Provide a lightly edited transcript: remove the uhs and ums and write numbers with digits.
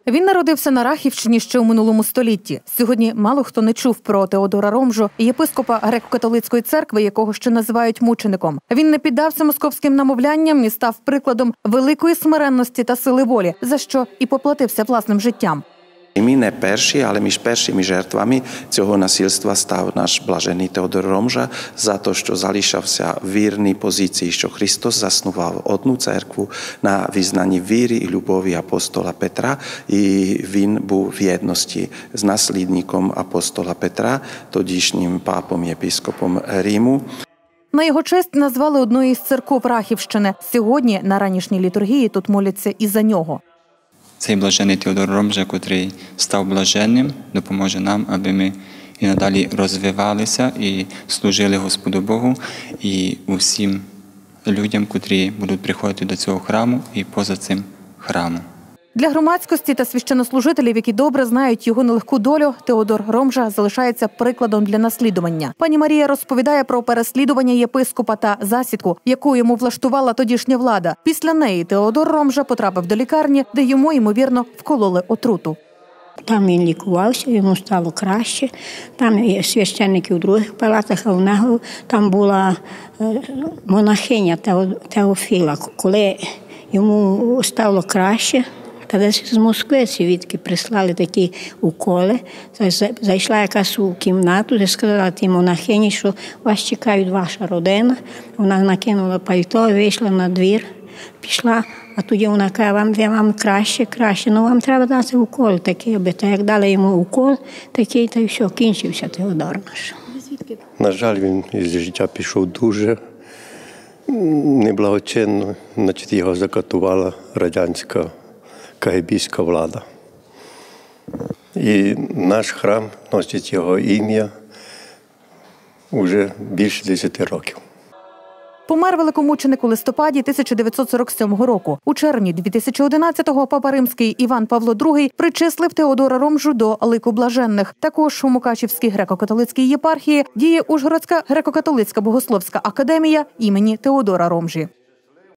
Він народився на Рахівщині ще у минулому столітті. Сьогодні мало хто не чув про Теодора Ромжу, єпископа греко-католицької церкви, якого ще називають мучеником. Він не піддався московським намовлянням і став прикладом великої смиренності та сили волі, за що і поплатився власним життям. Ми не перші, але між першими жертвами цього насильства став наш блажений Теодор Ромжа за те, що залишався вірний позиції, що Христос заснував одну церкву на визнанні віри і любові апостола Петра, і він був в єдності з наслідником апостола Петра, тодішнім папом, єпископом Риму. На його честь назвали одну із церков Рахівщини. Сьогодні на ранішній літургії тут моляться і за нього. Цей блажений Теодор Ромжа, котрий став блаженним, допоможе нам, аби ми і надалі розвивалися і служили Господу Богу і усім людям, котрі будуть приходити до цього храму і поза цим храмом. Для громадськості та священнослужителів, які добре знають його нелегку долю, Теодор Ромжа залишається прикладом для наслідування. Пані Марія розповідає про переслідування єпископа та засідку, яку йому влаштувала тодішня влада. Після неї Теодор Ромжа потрапив до лікарні, де йому, ймовірно, вкололи отруту. Там він лікувався, йому стало краще. Там є священники в других палатах, а в нього там була монахиня Теофіла. Коли йому стало краще, та десь з Москви звідки прислали такі уколи. Зайшла якась у кімнату, де сказала тій монахині, що вас чекають ваша родина. Вона накинула пальто, вийшла на двір, пішла, а тоді вона каже, вам краще, ну вам треба дати укол такий, аби так як дали йому укол, такий, та й все, кінчився Теодор наш. На жаль, він із життя пішов дуже неблагочинно, значить його закатувала радянська КГБ-ська влада. І наш храм носить його ім'я вже більше 10 років. Помер великомученик у листопаді 1947 року. У червні 2011-го папа Римський Іван Павло II причислив Теодора Ромжу до лику блаженних. Також у Мукачівській греко-католицькій єпархії діє Ужгородська греко-католицька богословська академія імені Теодора Ромжі.